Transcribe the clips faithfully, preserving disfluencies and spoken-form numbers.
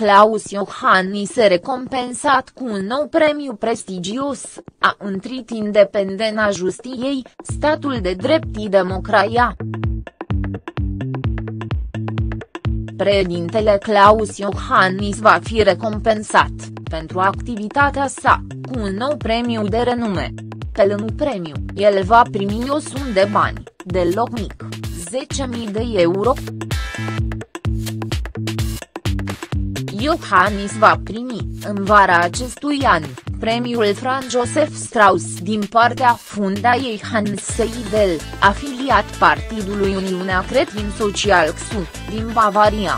Klaus Iohannis, recompensat cu un nou premiu prestigios, a întrit independența justiției, statul de drept și democrația. Președintele Klaus Iohannis va fi recompensat, pentru activitatea sa, cu un nou premiu de renume. Pe lângă premiu, el va primi o sumă de bani, deloc mic, zece mii de euro. Iohannis va primi, în vara acestui an, premiul Franz Josef Strauss din partea Fundației Hans Seidel, afiliat partidului Uniunea Cretin Social C S U, din Bavaria.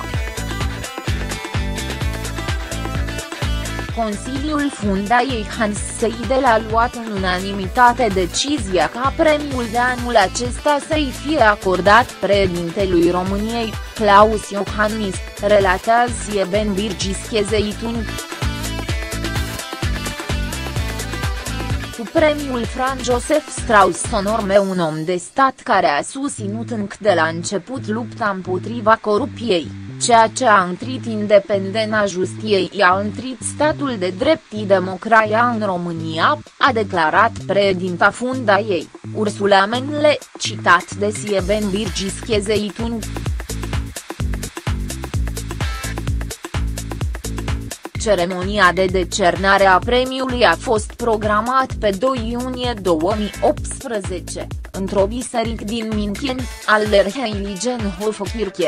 Consiliul Fundației Hans Seidel a luat în unanimitate decizia ca premiul de anul acesta să-i fie acordat președintelui României, Klaus Iohannis, relatează Sieben Birgische Zeitung. Cu premiul Franz Josef Strauss onorme un om de stat care a susținut încă de la început lupta împotriva corupției, ceea ce a întrit independența justiției și a întrit statul de drept și democrația în România, a declarat președinta Fundației, Ursula Menle, citat de Sieben Birgische Zeitung. Ceremonia de decernare a premiului a fost programat pe doi iunie două mii optsprezece, într-o biserică din München, Allerheiligenhofkirche.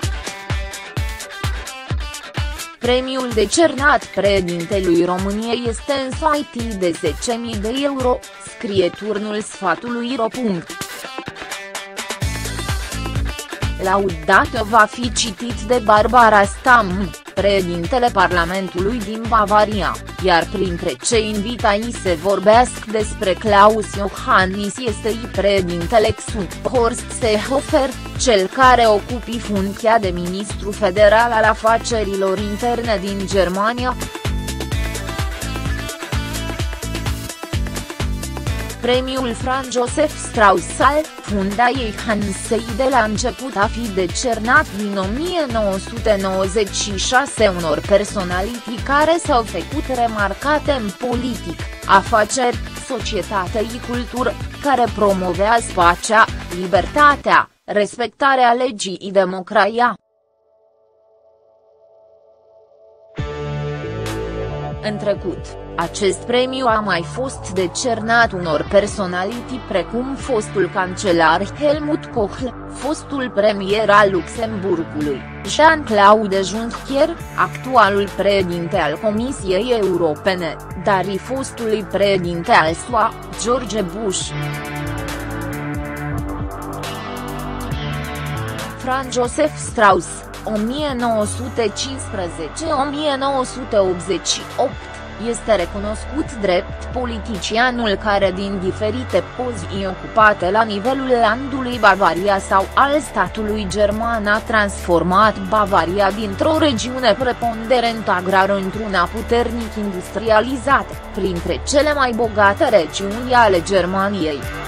Premiul decernat președintelui României este însoțit de zece mii de euro, scrie turnul sfatului ro. Laudato va fi citit de Barbara Stamm, președintele Parlamentului din Bavaria, iar printre cei invitați se vorbesc despre Klaus Iohannis este și președintele C S U, Horst Seehofer, cel care ocupi funcția de ministru federal al afacerilor interne din Germania. Premiul Franz Josef Strauss al Fundației Hans Seidel a început a fi decernat din o mie nouă sute nouăzeci și șase unor personalități care s-au făcut remarcate în politic, afaceri, societate și cultură, care promovează pacea, libertatea, respectarea legii și democrația. În trecut, acest premiu a mai fost decernat unor personalități precum fostul cancelar Helmut Kohl, fostul premier al Luxemburgului, Jean-Claude Juncker, actualul președinte al Comisiei Europene, dar și fostului președinte al S U A, George Bush. Franz Josef Strauss, o mie nouă sute cincisprezece - o mie nouă sute optzeci și opt, este recunoscut drept politicianul care din diferite poziții ocupate la nivelul landului Bavaria sau al statului german a transformat Bavaria dintr-o regiune preponderent agrară într-una puternic industrializată, printre cele mai bogate regiuni ale Germaniei.